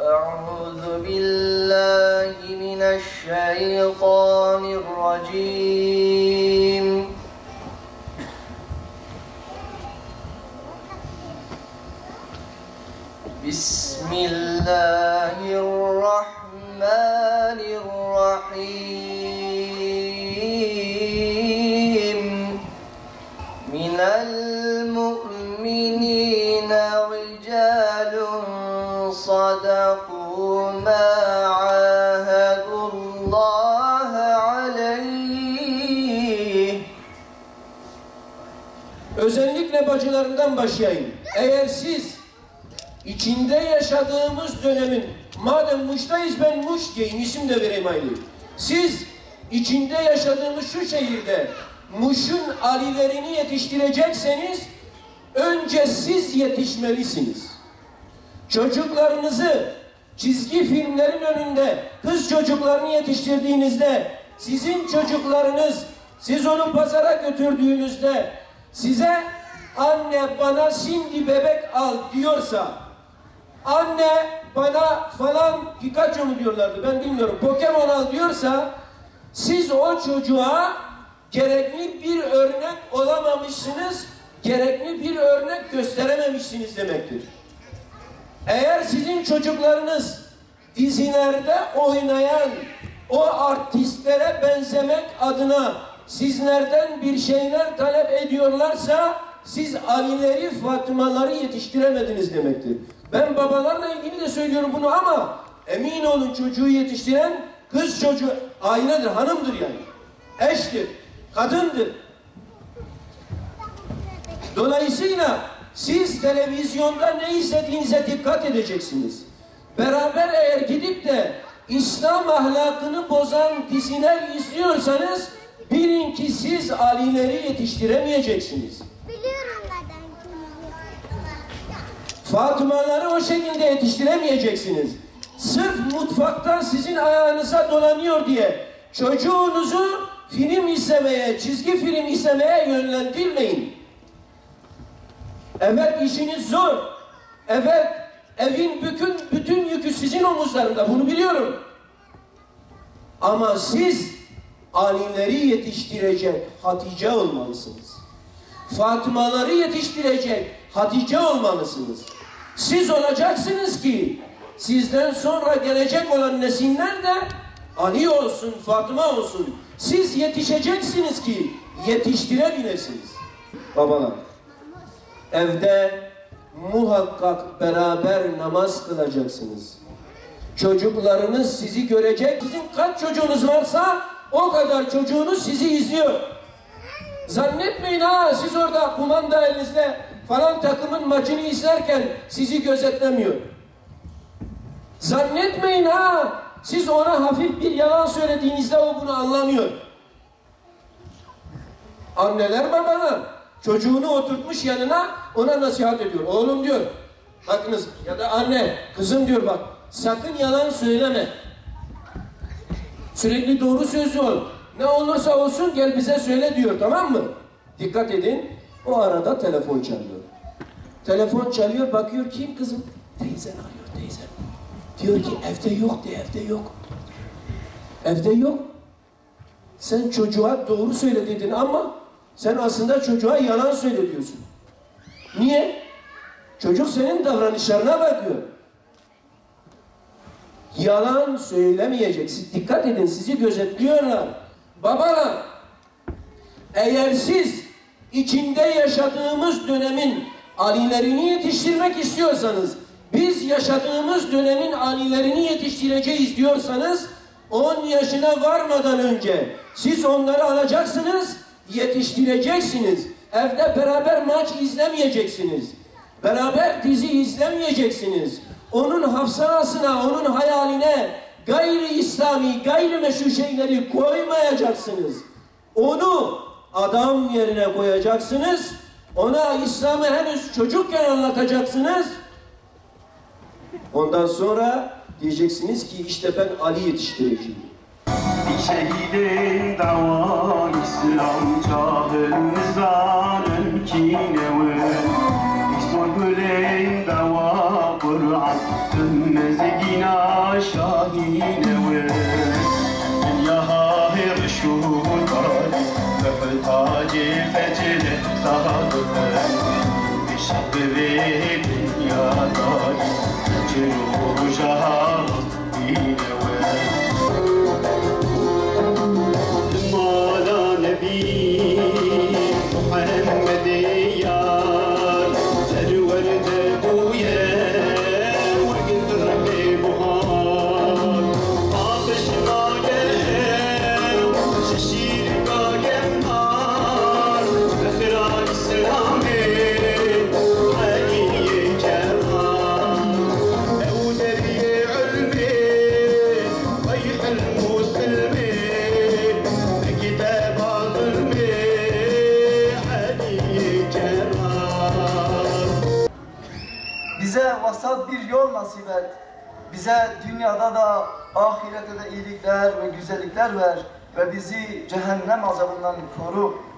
أعوذ بالله من الشيطان الرجيم بسم الله الرحمن الرحيم من المؤمنين رجال صدقوا ما عاهدوا الله عليه. Özellikle bacılarından başlayayım. Eğer siz içinde yaşadığımız dönemin, madem Muş'tayız ben Muş diyeyim, isim de vereyim aynı. Siz içinde yaşadığımız şu şehirde Muş'un alilerini yetiştirecekseniz önce siz yetişmelisiniz. Çocuklarınızı çizgi filmlerin önünde kız çocuklarını yetiştirdiğinizde, sizin çocuklarınız, siz onu pazara götürdüğünüzde size anne bana şimdi bebek al diyorsa, anne bana falan Pikachu mu diyorlardı ben bilmiyorum, Pokemon al diyorsa, siz o çocuğa gerekli bir örnek olamamışsınız, gerekli bir örnek gösterememişsiniz demektir. Eğer sizin çocuklarınız dizilerde oynayan o artistlere benzemek adına sizlerden bir şeyler talep ediyorlarsa siz Alileri, Fatımaları yetiştiremediniz demektir. Ben babalarla ilgili de söylüyorum bunu ama emin olun çocuğu yetiştiren kız çocuğu ailedir, hanımdır yani. Eştir, kadındır. Dolayısıyla siz televizyonda ne izlediğinize dikkat edeceksiniz. Beraber eğer gidip de İslam ahlakını bozan diziler izliyorsanız bilin ki siz alileri yetiştiremeyeceksiniz. Fatımaları o şekilde yetiştiremeyeceksiniz. Sırf mutfakta sizin ayağınıza dolanıyor diye çocuğunuzu film izlemeye, çizgi film izlemeye yönlendirmeyin. Evet işiniz zor. Evet evin bütün yükü sizin omuzlarında. Bunu biliyorum. Ama siz alileri yetiştirecek Hatice olmalısınız. Fatımaları yetiştirecek Hatice olmalısınız. Siz olacaksınız ki sizden sonra gelecek olan nesiller de Ali olsun, Fatıma olsun. Siz yetişeceksiniz ki yetiştirebilirsiniz. Babalar, evde muhakkak beraber namaz kılacaksınız. Çocuklarınız sizi görecek. Sizin kaç çocuğunuz varsa o kadar çocuğunuz sizi izliyor. Zannetmeyin ha siz orada kumanda elinizde falan takımın maçını izlerken sizi gözetlemiyor. Zannetmeyin ha siz ona hafif bir yalan söylediğinizde o bunu anlamıyor. Anneler babalar çocuğunu oturtmuş yanına ona nasihat ediyor. Oğlum diyor bakınız ya da anne kızım diyor bak sakın yalan söyleme. Sürekli doğru sözlü ol. Ne olursa olsun gel bize söyle diyor, tamam mı? Dikkat edin. O arada telefon çalıyor. Telefon çalıyor, bakıyor kim kızım? Teyzen arıyor, teyzen. Diyor ki evde yok de, evde yok. Evde yok. Sen çocuğa doğru söyle dedin ama sen aslında çocuğa yalan söyle diyorsun. Niye? Çocuk senin davranışlarına bakıyor. Yalan söylemeyeceksin. Dikkat edin, sizi gözetliyorlar. Babalar, eğer siz içinde yaşadığımız dönemin alilerini yetiştirmek istiyorsanız, biz yaşadığımız dönemin alilerini yetiştireceğiz diyorsanız, 10 yaşına varmadan önce siz onları alacaksınız, yetiştireceksiniz. Evde beraber maç izlemeyeceksiniz. Beraber dizi izlemeyeceksiniz. Onun hafızasına, onun hayaline gayri İslami, gayri meşru şeyleri koymayacaksınız. Onu adam yerine koyacaksınız. Ona İslam'ı henüz çocukken anlatacaksınız. Ondan sonra diyeceksiniz ki işte ben Ali yetiştireceğim. Bir şehidin dava İslam çağımızdan önkine ve İsmail'in dava Kur'an مزگینا شاهینه و دنیا های رشود داری بحتاج فجر صادق بشب دنیا داری جنوب جهاز بینه و مولا نبی محمد یار سرور دبویه وقت رقیبها آبش مایم ششیر قایم نار بخرای سلامه علی جوان او دري علمي ضيح المسلمين كتاب ظلمي علي جوان. Bize vasat bir yol nasip et. Bize dünyada da ahirette de iyilikler ve güzellikler ver ve bizi cehennem azabından koru.